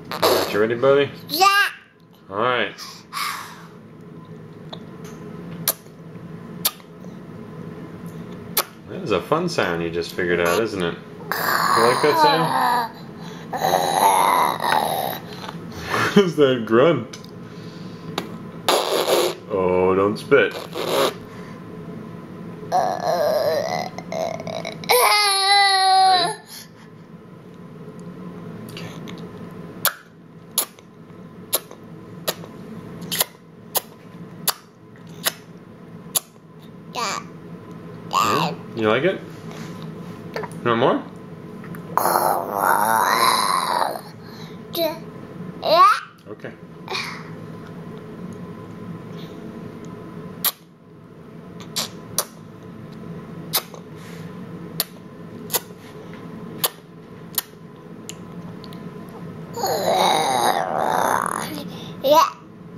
Alright, you ready, buddy? Yeah. Alright. That is a fun sound you just figured out, isn't it? You like that sound? What is that grunt? Oh, don't spit. Yeah? You like it? You want more? Yeah. Okay. Yeah.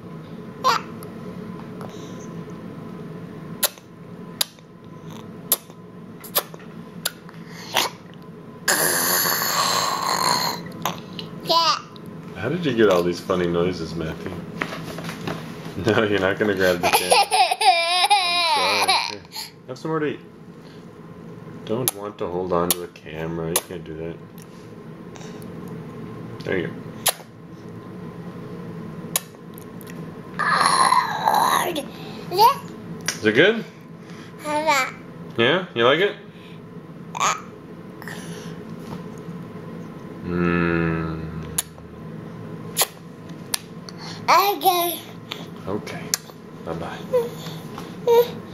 Yeah. How did you get all these funny noises, Matthew? No, you're not gonna grab the camera. I'm sorry. Here, have some more to eat. Don't want to hold on to the camera. You can't do that. There you go. Is it good? Yeah? You like it? Okay. Okay. Bye-bye.